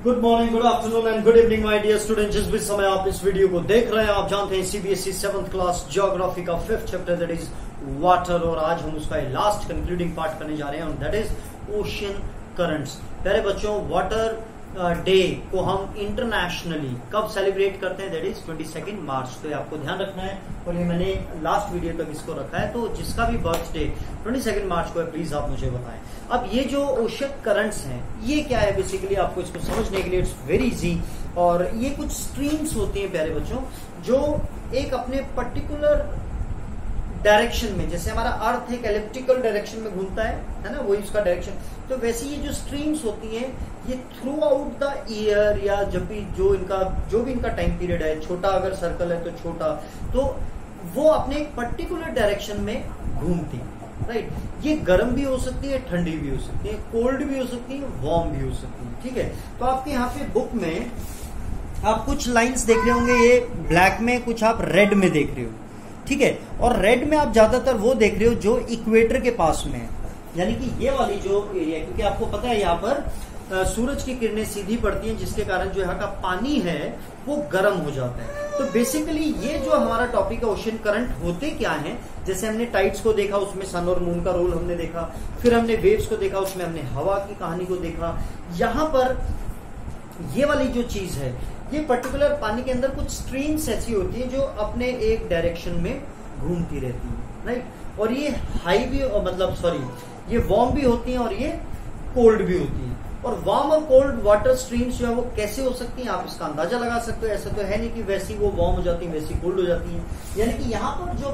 Good morning, good afternoon and good evening my dear student. जिस भी समय आप इस वीडियो को देख रहे हैं आप जानते हैं सीबीएसई 7th क्लास ज्योग्राफी का 5th chapter that is water, और आज हम उसका लास्ट कंक्लूडिंग पार्ट करने जा रहे हैं दैट इज ओशियन करंट्स। प्यारे बच्चों, वाटर डे को हम इंटरनेशनली कब सेलिब्रेट करते हैं? That is 22 March. तो ये आपको ध्यान रखना है और ये मैंने लास्ट वीडियो तक इसको रखा है। तो जिसका भी बर्थडे 22 मार्च को है प्लीज आप मुझे बताएं। अब ये जो ओशियन करंट्स हैं ये क्या है? बेसिकली आपको इसको समझने के लिए इट्स वेरी इजी। और ये कुछ स्ट्रीम्स होती हैं प्यारे बच्चों जो एक अपने पर्टिकुलर डायरेक्शन में, जैसे हमारा अर्थ एक एलिप्टिकल डायरेक्शन में घूमता है ना, वही उसका डायरेक्शन। तो वैसे ये जो स्ट्रीम्स होती हैं ये थ्रू आउट द ईयर या जब भी जो भी इनका टाइम पीरियड है, छोटा अगर सर्कल है तो छोटा, तो वो अपने एक पर्टिकुलर डायरेक्शन में घूमती है, राइट। ये गर्म भी हो सकती है, ठंडी भी हो सकती है, कोल्ड भी हो सकती है, वार्म भी हो सकती है, ठीक है। तो आपके यहाँ पे बुक में आप कुछ लाइंस देख रहे होंगे, ये ब्लैक में, कुछ आप रेड में देख रहे हो, ठीक है। और रेड में आप ज्यादातर वो देख रहे हो जो इक्वेटर के पास में है, यानी कि ये वाली जो एरिया, क्योंकि आपको पता है यहाँ पर सूरज की किरणें सीधी पड़ती हैं जिसके कारण जो यहाँ का पानी है वो गर्म हो जाता है। तो बेसिकली ये जो हमारा टॉपिक है ओशियन करंट होते क्या हैं, जैसे हमने टाइड्स को देखा उसमें सन और मून का रोल हमने देखा, फिर हमने वेव्स को देखा उसमें हमने हवा की कहानी को देखा। यहाँ पर ये वाली जो चीज है ये पर्टिकुलर पानी के अंदर कुछ स्ट्रीम्स ऐसी होती है जो अपने एक डायरेक्शन में घूमती रहती है, राइट। और ये हाई भी ये वार्म भी होती हैं और ये कोल्ड भी होती है। और वार्म और कोल्ड वाटर स्ट्रीम्स जो है वो कैसे हो सकती हैं आप इसका अंदाजा लगा सकते हो। ऐसा तो है नहीं कि वैसी वो वार्म हो जाती है वैसी कोल्ड हो जाती है। यानी कि यहाँ पर जो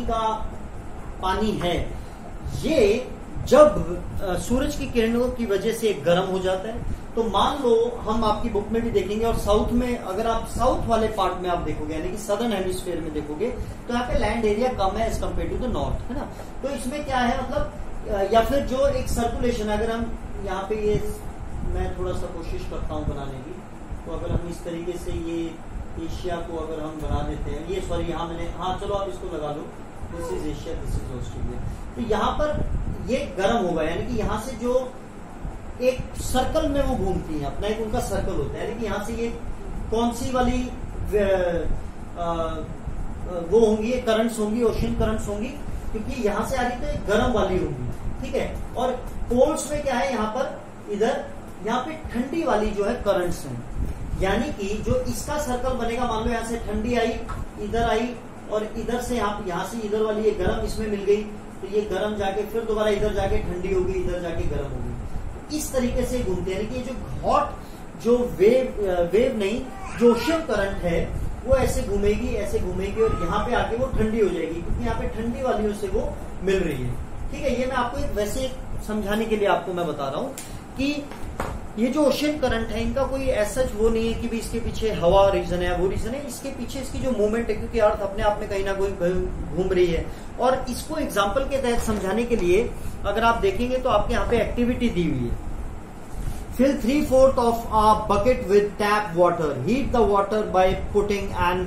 पानी है ये जब सूरज की किरणों की वजह से गर्म हो जाता है। तो मान लो हम आपकी बुक में भी देखेंगे और साउथ में, अगर आप साउथ वाले पार्ट में आप देखोगे यानी कि सदर्न हेमिस्फीयर में देखोगे तो यहाँ पे लैंड एरिया कम है as compare to the north, है ना। तो इसमें क्या है, मतलब या फिर जो एक सर्कुलेशन, अगर हम यहाँ पे ये मैं थोड़ा सा कोशिश करता हूँ बनाने की, तो अगर हम इस तरीके से ये एशिया को अगर हम बना देते हैं, ये सॉरी यहाँ मैंने, हाँ चलो आप इसको लगा लो, this is Asia, this is Australia. तो यहाँ पर ये गर्म होगा, यानी कि यहाँ से जो एक सर्कल में वो घूमती है, अपना एक उनका सर्कल होता है, यानी कि यहाँ से ये कौन सी वाली वो होंगी, करंट्स होंगी, ओशियन करंट्स होंगी, क्योंकि यहाँ से आ रही तो एक गर्म वाली होंगी, ठीक है। और पोल्स में क्या है, यहाँ पर इधर यहाँ पे ठंडी वाली जो है करंट्स हैं, यानी कि जो इसका सर्कल बनेगा, मान लो यहाँ से ठंडी आई, इधर आई, और इधर से यहाँ से इधर वाली ये गर्म इसमें मिल गई, तो ये गर्म जाके फिर दोबारा इधर जाके ठंडी होगी, इधर जाके गर्म होगी। इस तरीके से घूमते हैं, यानी कि जो हॉट जो वेव नहीं, जो ओशियन करंट है वो ऐसे घूमेगी और यहाँ पे आके वो ठंडी हो जाएगी, क्योंकि यहाँ पे ठंडी वाली से वो मिल रही है, ठीक है। ये मैं आपको एक वैसे समझाने के लिए आपको मैं बता रहा हूँ कि ये जो ओशियन करंट है इनका कोई ऐसा वो नहीं है कि भी इसके पीछे हवा रीजन है वो रीजन है। इसके पीछे इसकी जो मूवमेंट है, क्योंकि अर्थ अपने आप में कहीं ना कहीं घूम रही है। और इसको एग्जाम्पल के तहत समझाने के लिए अगर आप देखेंगे तो आपके यहाँ पे एक्टिविटी दी हुई है, fill 3/4 of a bucket with tap water. Heat the water by putting an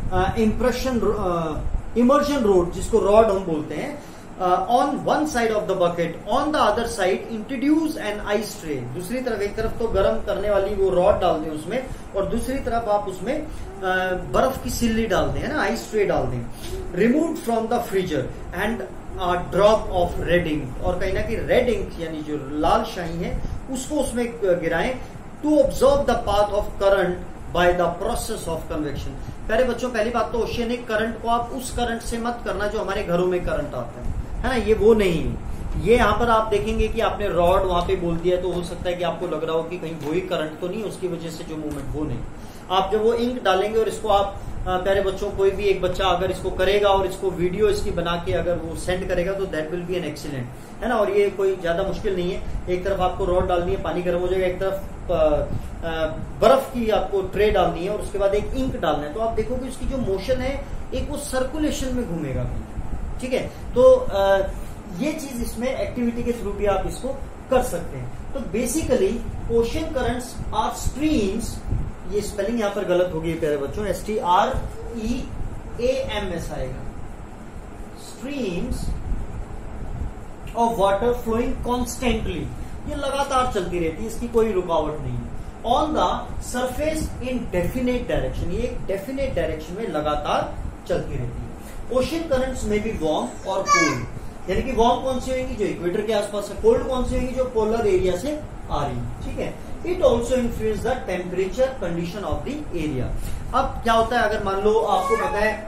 immersion rod, जिसको rod हम बोलते हैं, on one side of the bucket. On the other side, introduce an ice tray. दूसरी तरफ, एक तरफ तो गर्म करने वाली वो रॉड डाल दें उसमें, और दूसरी तरफ आप उसमें बर्फ की सिल्ली डाल दें, है ना, आइस ट्रे डाल दें। Removed from the freezer and drop of red ink, और कहीं ना कहीं रेड इंक यानी जो लाल शाही है उसको उसमें गिराएं, to observe the path of current by the process of convection. प्यारे बच्चों, पहली बात तो ओशियनिक करंट को आप उस करंट से मत करना जो हमारे घरों में करंट आता है ना, ये वो नहीं। ये यहाँ पर आप देखेंगे कि आपने रॉड वहां पे बोल दिया, तो हो सकता है कि आपको लग रहा हो कि कहीं वही करंट तो नहीं, उसकी वजह से जो मूवमेंट वो नहीं। आप जब वो इंक डालेंगे और इसको आप प्यारे बच्चों, कोई भी एक बच्चा अगर इसको करेगा और इसको वीडियो इसकी बना के अगर वो सेंड करेगा तो that will be an excellent, है ना। और ये कोई ज्यादा मुश्किल नहीं है। एक तरफ आपको रॉड डालनी है, पानी गर्म हो जाएगा, एक तरफ बर्फ की आपको ट्रे डालनी है और उसके बाद एक इंक डालना है। तो आप देखोगे उसकी जो मोशन है एक वो सर्कुलेशन में घूमेगा, ठीक है। तो ये चीज इसमें एक्टिविटी के थ्रू भी आप इसको कर सकते हैं। तो basically ocean currents are streams, ये स्पेलिंग यहाँ पर गलत होगी प्यारे बच्चों, STREAMS आएगा, streams of water flowing constantly, ये लगातार चलती रहती है, इसकी कोई रुकावट नहीं है। On the surface in definite direction, ये एक डेफिनेट डायरेक्शन में लगातार चलती रहती है। ओशियन करंट्स में भी वार्म और कोल्ड, यानी कि वार्म कौन सी होगी जो इक्वेटर के आसपास है, कोल्ड कौन सी होगी जो पोलर एरिया से आ रही है, ठीक है। It also influence the temperature condition of the area. अब क्या होता है, अगर मान लो आपको पता है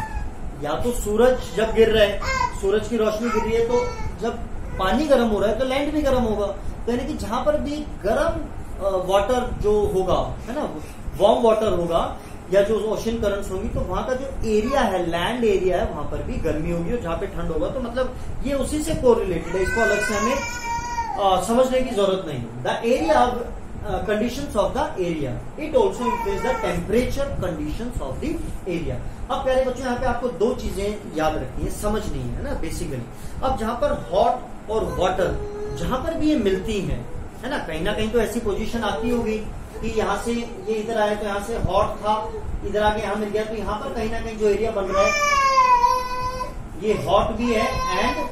या तो सूरज जब गिर रहा है, सूरज की रोशनी गिर रही है, तो जब पानी गर्म हो रहा है तो लैंड भी गर्म होगा, तो यानी कि जहां पर भी गर्म वाटर जो होगा, है ना, वार्म वाटर होगा या जो ओशन करंट्स होंगी, तो वहां का जो एरिया है, लैंड एरिया है, वहां पर भी गर्मी होगी, और जहां पे ठंड होगा, तो मतलब ये उसी से कोरिलेटेड है, इसको अलग से हमें समझने की जरूरत नहीं। The area conditions of the area, it also influence the temperature conditions of the area. अब प्यारे बच्चों, यहाँ पे आपको दो चीजें याद रखनी है, समझनी है ना बेसिकली। अब जहां पर हॉट और वाटर जहां पर भी ये मिलती है ना, कहीं ना कहीं तो ऐसी पोजीशन आती होगी कि यहाँ से ये इधर आया तो यहाँ से हॉट था, इधर आके यहाँ मिल गया, तो यहाँ पर कहीं ना कहीं जो एरिया बन रहा है ये हॉट भी है एंड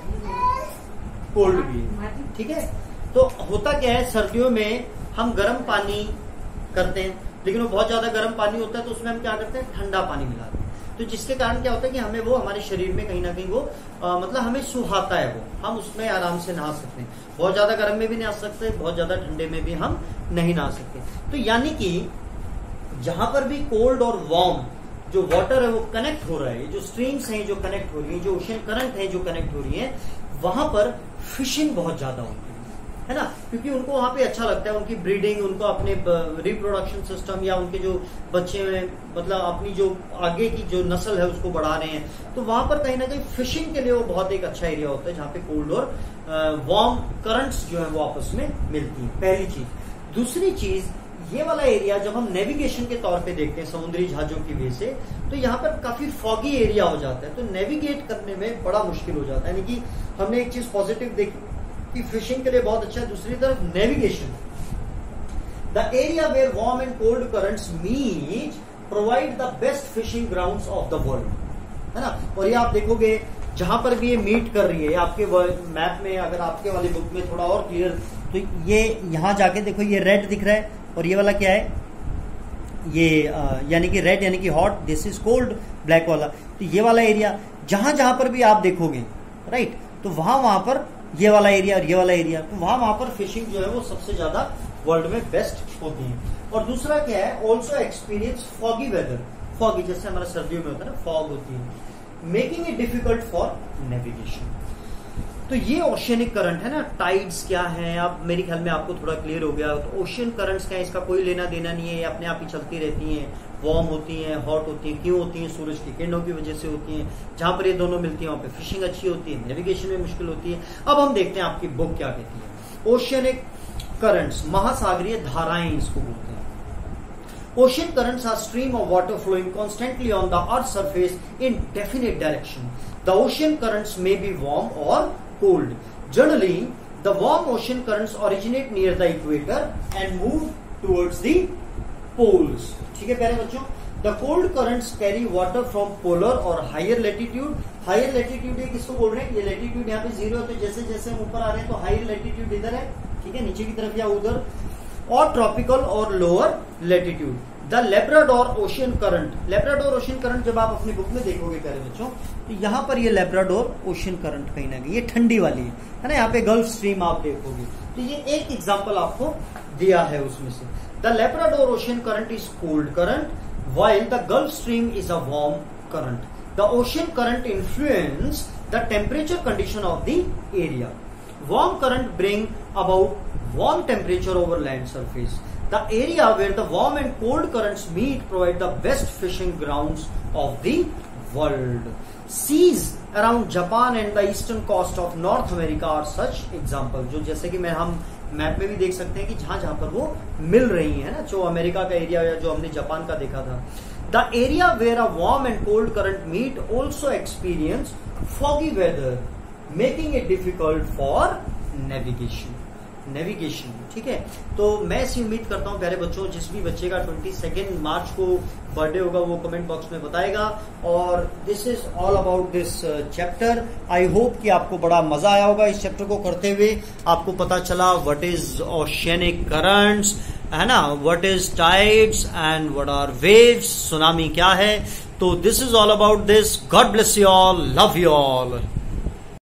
कोल्ड भी है, ठीक है। तो होता क्या है, सर्दियों में हम गर्म पानी करते हैं, लेकिन वो बहुत ज्यादा गर्म पानी होता है तो उसमें हम क्या करते हैं, ठंडा पानी मिलाते हैं, तो जिसके कारण क्या होता है कि हमें वो हमारे शरीर में कहीं ना कहीं वो मतलब हमें सुहाता है, वो हम उसमें आराम से नहा सकते हैं। बहुत ज्यादा गर्म में भी नहा सकते हैं, बहुत ज्यादा ठंडे में भी हम नहीं नहा सकते। तो यानी कि जहां पर भी कोल्ड और वार्म जो वाटर है वो कनेक्ट हो रहा है, जो स्ट्रीम्स हैं जो कनेक्ट हो रही है, जो ओशन करंट है जो कनेक्ट हो रही है, वहां पर फिशिंग बहुत ज्यादा होती है ना, क्योंकि उनको वहां पे अच्छा लगता है, उनकी ब्रीडिंग, उनको अपने रिप्रोडक्शन सिस्टम या उनके जो बच्चे हैं, मतलब अपनी जो आगे की जो नस्ल है उसको बढ़ा रहे हैं, तो वहां पर कहीं ना कहीं फिशिंग के लिए वो बहुत एक अच्छा एरिया होता है, जहां पे कोल्ड और वार्म करंट्स जो है वो आपस में मिलती है, पहली चीज। दूसरी चीज, ये वाला एरिया जब हम नेविगेशन के तौर पे देखते हैं समुद्री जहाजों की वजह से, तो यहाँ पर काफी फॉगी एरिया हो जाता है, तो नेविगेट करने में बड़ा मुश्किल हो जाता है। यानी कि हमने एक चीज पॉजिटिव देखी कि फिशिंग के लिए बहुत अच्छा है, दूसरी तरफ navigation, the area where warm and cold currents meet provide the best fishing grounds of the world, है ना। और ये आप देखोगे जहां पर भी ये मीट कर रही है, आपके मैप में अगर आपके वाली बुक में थोड़ा और क्लियर, तो ये यहां जाके देखो, ये रेड दिख रहा है और ये वाला क्या है, ये यानी कि रेड यानी कि hot, this is cold, black वाला, तो ये वाला एरिया जहां जहां पर भी आप देखोगे, राइट, तो वहां पर ये वाला एरिया और ये वाला एरिया, तो वहां पर फिशिंग जो है वो सबसे ज्यादा वर्ल्ड में बेस्ट होती है। और दूसरा क्या है, also experience foggy weather, foggy जैसे हमारा सर्दियों में होता है ना, फॉग होती है, making it difficult for navigation. तो ये ओशियनिक करंट है ना, टाइड्स क्या है, आप मेरे ख्याल में आपको थोड़ा क्लियर हो गया। तो ओशियन करंट्स क्या है, इसका कोई लेना देना नहीं है, ये अपने आप ही चलती रहती हैं, वार्म होती हैं, हॉट होती हैं, क्यों होती हैं, सूरज की किरणों की वजह से होती हैं, जहां पर ये दोनों मिलती हैं वहां पे फिशिंग अच्छी होती है, नेविगेशन में मुश्किल होती है। अब हम देखते हैं आपकी बुक क्या कहती है। ओशियनिक करंट्स, महासागरीय धाराएं इसको बोलते हैं। Ocean currents are stream of water flowing constantly on the Earth's surface in definite direction. The ocean currents may be warm or cold. Generally, the warm ocean currents originate near the equator and move towards the poles. ठीक है प्यारे बच्चों, the cold currents carry water from polar or higher latitude. Higher latitude ये किसको बोल रहे हैं, ये latitude यहाँ पे 0 है, तो जैसे जैसे हम ऊपर आ रहे हैं तो higher latitude इधर है, ठीक है, नीचे की तरफ या उधर, और ट्रॉपिकल और lower latitude. The Labrador ocean current, Labrador ocean current जब आप अपनी बुक में देखोगे प्यारे बच्चों, तो यहाँ पर ये लेब्राडोर ओशियन करंट कहीं ना कहीं ये ठंडी वाली है ना, यहाँ पे गल्फ स्ट्रीम आप देखोगे, तो ये एक एग्जांपल आपको दिया है उसमें से। The Labrador ocean current is cold current while the Gulf Stream is a warm current. The ocean current influence the temperature condition of the area. Warm current bring about warm temperature over land surface. The area where the warm and cold currents meet provide the best fishing grounds of the world. Seas around Japan and the eastern coast of North America are such example. जो जैसे कि हम map में भी देख सकते हैं कि जहां जहां पर वो मिल रही है ना, जो अमेरिका का एरिया या जो हमने जापान का देखा था। The area where a warm and cold current meet also experience foggy weather making it difficult for navigation, ठीक है। तो मैं ऐसी उम्मीद करता हूं प्यारे बच्चों, जिस भी बच्चे का 22 मार्च को बर्थडे होगा वो कमेंट बॉक्स में बताएगा। और this is all about this chapter. I hope कि आपको बड़ा मजा आया होगा इस चैप्टर को करते हुए, आपको पता चला व्हाट इज ओशियनिक करंट्स, है ना, what is tides and what are waves, tsunami क्या है। तो this is all about this. God bless you all, love you all.